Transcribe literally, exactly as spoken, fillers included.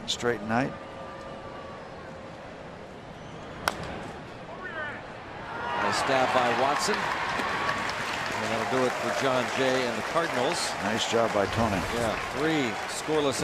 straight night. Nice stab by Watson. And that'll do it for John Jay and the Cardinals. Nice job by Tony. Yeah, three scoreless